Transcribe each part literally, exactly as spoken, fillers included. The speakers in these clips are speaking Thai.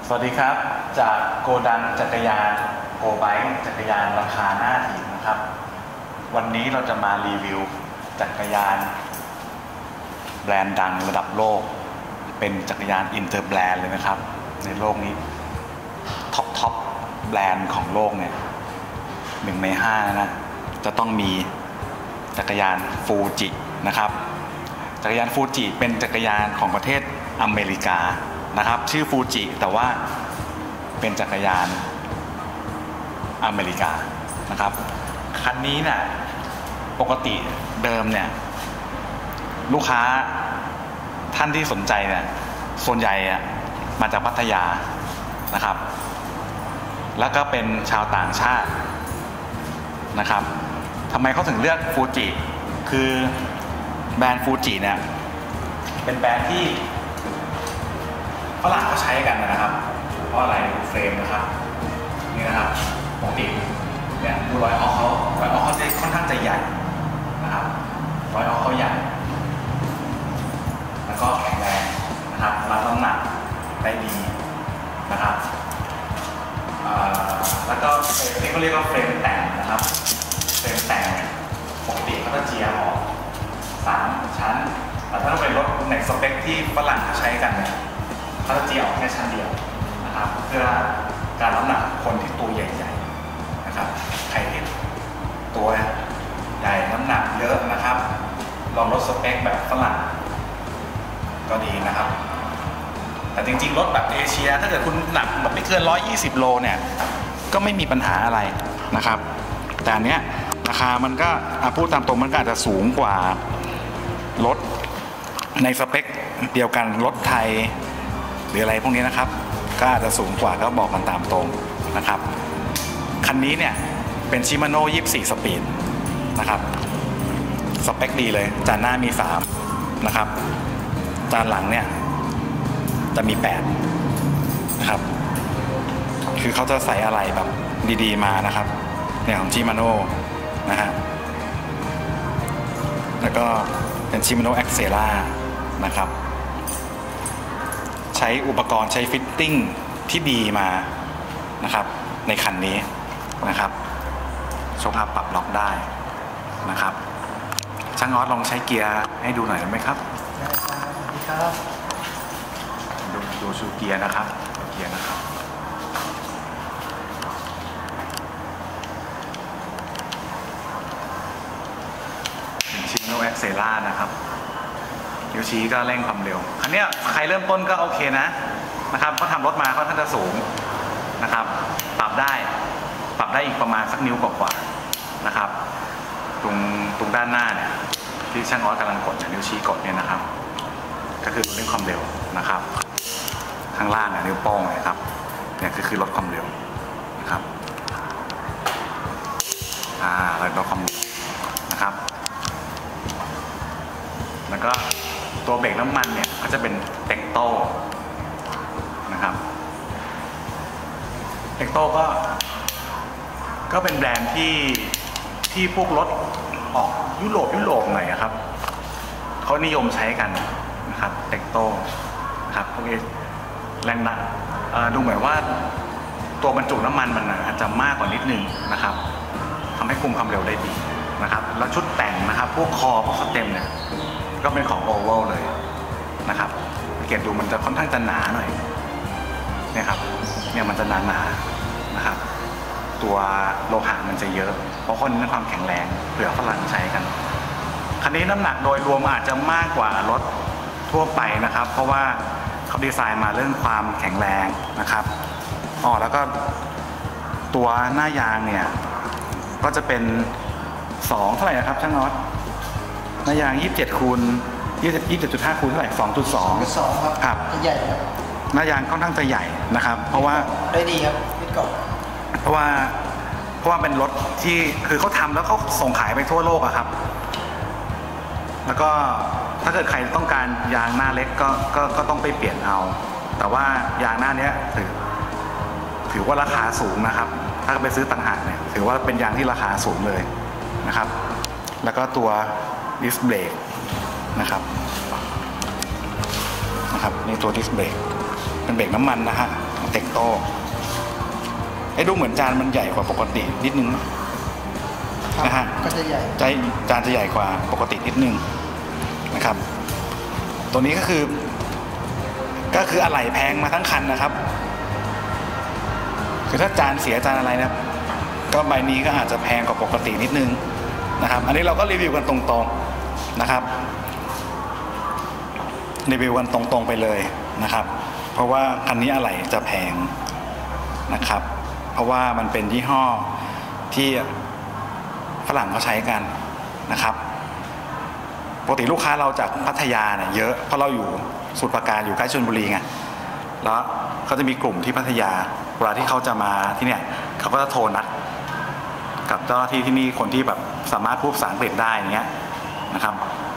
สวัสดีครับจากโกดังจักรยานโกไบค์จักรยานราคาหน้าถีบนะครับวันนี้เราจะมารีวิวจักรยานแบรนด์ดังระดับโลกเป็นจักรยานอินเตอร์แบรนด์เลยนะครับในโลกนี้ท็อปท็อปแบรนด์ของโลกเนี่ยหนึ่งในห้านะจะต้องมีจักรยานฟูจินะครับจักรยานฟูจิเป็นจักรยานของประเทศอเมริกานะครับชื่อฟูจิแต่ว่าเป็นจักรยานอเมริกานะครับคันนี้เนี่ยปกติเดิมเนี่ยลูกค้าท่านที่สนใจเนี่ยส่วนใหญ่มาจากพัทยานะครับแล้วก็เป็นชาวต่างชาตินะครับทำไมเขาถึงเลือกฟูจิคือแบรนด์ฟูจิเนี่ยเป็นแบรนด์ที่ฝรั่งเขาใช้กันนะครับเพราะอะไรเฟรมนะครับนี่นะครับปกติเนี่ยดูรอยออกเขารอยออกเขาจะค่อนข้างจะใหญ่นะครับรอยออกเขาใหญ่แล้วก็แข็งแรงนะครับรับน้ำหนักได้ดีนะครับแล้วก็เฟรมที่เขาเรียกว่าเฟรมแต่งนะครับเฟรมแต่งปกติเขาจะเจียออกสามชั้นแต่ถ้าเป็นรถในสเปคที่ฝรั่งเขาใช้กันเนี่ยเขาจะเจียออกแค่ชั้นเดียวนะครับเพื่อการน้ำหนักคนที่ตัวใหญ่ๆนะครับใครที่ตัวใหญ่น้ำหนักเยอะนะครับลองรถสเปคแบบฝรั่งก็ดีนะครับแต่จริงๆรถแบบเอเชียถ้าเกิดคุณหนักแบบไม่เกินหนึ่งร้อยยี่สิบโลเนี่ยก็ไม่มีปัญหาอะไรนะครับแต่อันเนี้ยราคามันก็พูดตามตรงมันก็อาจจะสูงกว่ารถในสเปคเดียวกันรถไทยหรืออะไรพวกนี้นะครับก็อาจจะสูงกว่าก็บอกกันตามตรงนะครับคันนี้เนี่ยเป็นชิมาโน่ยี่สิบสี่สปีดนะครับสเปคดีเลยจานหน้ามีสามนะครับจานหลังเนี่ยจะมีแปดนะครับคือเขาจะใส่อะไรแบบดีๆมานะครับเนี่ยของชิมาโน่นะฮะแล้วก็เป็นชิมาโน่แอ็กเซล่านะครับใช้อุปกรณ์ใช้ฟิตติ้งที่ดีมานะครับในคันนี้นะครับโชคอัพปรับล็อกได้นะครับช่างออสลองใช้เกียร์ให้ดูหน่อยได้ไหมครับได้ครับดูดูชูเกียร์นะครับเกียร์นะครับเป็นชิโนแอ็กเซล่านะครับนิ้วชี้ก็เร่งความเร็วคันนี้ใครเริ่มต้นก็โอเคนะนะครับเขาทำรถมาค่อนข้างจะสูงนะครับปรับได้ปรับได้อีกประมาณสักนิ้วกว่าๆนะครับตรงตรงด้านหน้าเนี่ยที่ช่างออสกำลังกดนิ้วชี้กดเนี่ยนะครับก็คือเร่งความเร็วนะครับข้างล่างเนี่ยนิ้วโป้งเลยครับเนี่ยคือคือลดความเร็วนะครับอ่าลดความเร็วนะครับแล้วก็ตัวเบรกน้ำมันเนี่ยก็จะเป็นเต็กโต้นะครับเต็กโต้ก็ก็เป็นแบรนด์ที่ที่พวกรถออกยุโรปยุโรปหน่อยครับเขานิยมใช้กันนะครับเต็กโต้ครับพวกนี้แรงดันดูเหมือนว่าตัวบรรจุน้ำมันมันอาจจะมากกว่านิดนึงนะครับทำให้คุมความเร็วได้ดีนะครับแล้วชุดแต่งนะครับพวกคอพวกสเต็มเนี่ยก็เป็นของโอเวลเลยนะครับสังเกตดูมันจะค่อนข้างจะหนาหน่อยเนี่ยครับเนี่ยมันจะหนาหนานะครับตัวโลหะมันจะเยอะเพราะคนเน้นความแข็งแรงเผื่อฝรั่งใช้กันคันนี้น้ำหนักโดยรวมอาจจะมากกว่ารถทั่วไปนะครับเพราะว่าเขาดีไซน์มาเรื่องความแข็งแรงนะครับอ๋อแล้วก็ตัวหน้ายางเนี่ยก็จะเป็นสองเท่าไหร่นะครับช่างน็อตหน้ายางยี่สิบเจ็ดคูณยี่สิบเจ็ดจุดห้าคูณเท่าไหร่สองจุดสองครับใหญ่ครับหน้ายางค่อนข้างจะใหญ่นะครับเพราะว่าได้ดีครับฟิตกรอบเพราะว่าเพราะว่าเป็นรถที่คือเขาทำแล้วเขาส่งขายไปทั่วโลกอะครับแล้วก็ถ้าเกิดใครต้องการยางหน้าเล็กก็ก็ก็ต้องไปเปลี่ยนเอาแต่ว่ายางหน้านี้ถือถือว่าราคาสูงนะครับถ้าไปซื้อต่างหากเนี่ยถือว่าเป็นยางที่ราคาสูงเลยนะครับแล้วก็ตัวดิสเบรกนะครับนะครับนี่ตัวดิสเบรกเป็นเบรกน้ำมันนะฮะเต็กโตไอ้ดูเหมือนจานมันใหญ่กว่าปกตินิดนึงนะฮะก็จะใหญ่ใจจานจะใหญ่กว่าปกตินิดนึงนะครับตัวนี้ก็คือก็คืออะไหล่แพงมาทั้งคันนะครับคือถ้าจานเสียจานอะไรนะก็ใบนี้ก็อาจจะแพงกว่าปกตินิดนึงนะครับอันนี้เราก็รีวิวกันตรงๆนะครับรีวิวกันตรงๆไปเลยนะครับเพราะว่าคันนี้อะไหล่จะแพงนะครับเพราะว่ามันเป็นยี่ห้อที่ฝรั่งเขาใช้กันนะครับปกติลูกค้าเราจากพัทยาเนี่ยเยอะเพราะเราอยู่สมุทรปราการอยู่ใกล้ชลบุรีไงแล้วเขาจะมีกลุ่มที่พัทยาเวลาที่เขาจะมาที่เนี่ยเขาก็จะโทรนัดกับเจ้าหน้าที่ที่นี่คนที่แบบสามารถพูดภาษาอังกฤษได้อย่างเงี้ยนะครับ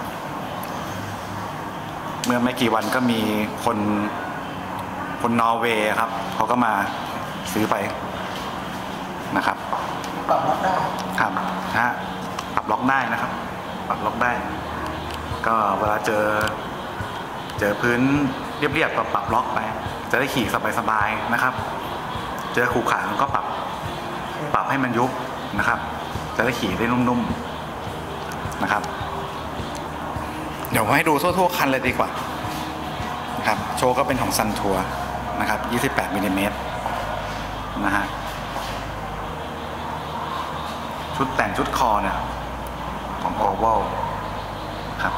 เมื่อไม่กี่วันก็มีคนคนนอร์เวย์ครับเขาก็มาซื้อไปนะครับปรับล็อกได้ครับนะฮะปรับล็อกได้นะครับปรับล็อกได้ก็เวลาเจอเจอพื้นเรียบๆก็ปรับล็อกไปจะได้ขี่สบายๆนะครับเจอขูขาก็ปรับปรับให้มันยุบนะครับจะได้ขี่ได้นุ่มๆนะครับเดี๋ยวให้ดูทั่วๆคันเลยดีกว่านะครับโชว์ก็เป็นของซันทัวร์นะครับยี่สิบแปดมิลลิเมตรนะฮะชุดแต่งชุดคอเนี่ยของโอเวลครับ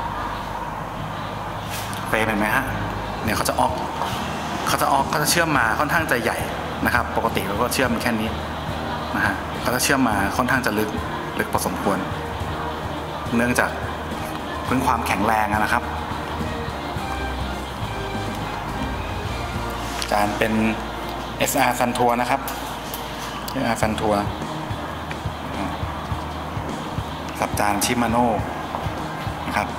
เฟรมเห็นไหมฮะเนี่ยเขาจะออกเขาจะออกเขาจะเชื่อมมาค่อนข้างจะใหญ่นะครับปกติเราก็เชื่อมแค่นี้นะฮะเขาจะเชื่อมมาค่อนข้างจะลึกลึกพอสมควรเนื่องจากพื้นความแข็งแรงนะครับจานเป็น เอส อาร์ Sun Tour นะครับ เอส อาร์ Sun Tour สับจานชิมาโน่นะครับ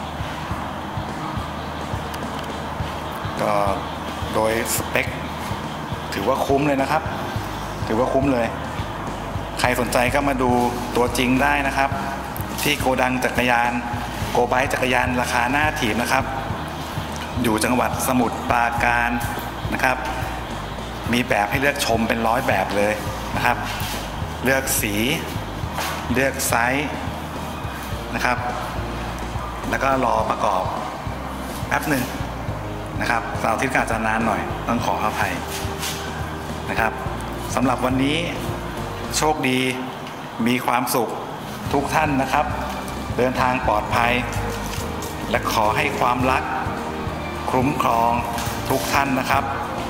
ก็โดยสเปคถือว่าคุ้มเลยนะครับถือว่าคุ้มเลยใครสนใจก็มาดูตัวจริงได้นะครับที่โกดังจักรยานโกไบค์จักรยานราคาหน้าถีบนะครับอยู่จังหวัดสมุทรปราการนะครับมีแบบให้เลือกชมเป็นร้อยแบบเลยนะครับเลือกสีเลือกไซส์นะครับแล้วก็รอประกอบแป๊บหนึ่งนะครับเสาร์อาทิตย์อาจจะนานหน่อยต้องขออภัยนะครับสำหรับวันนี้โชคดีมีความสุขทุกท่านนะครับเดินทางปลอดภัยและขอให้ความรักคุ้มครองทุกท่านนะครับ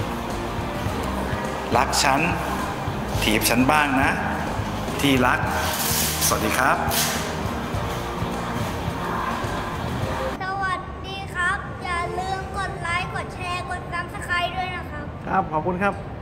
รักฉันถีบฉันบ้างนะที่รักสวัสดีครับสวัสดีครับอย่าลืมกดไลค์กดแชร์กดซับสไครบ์ด้วยนะครับครับขอบคุณครับ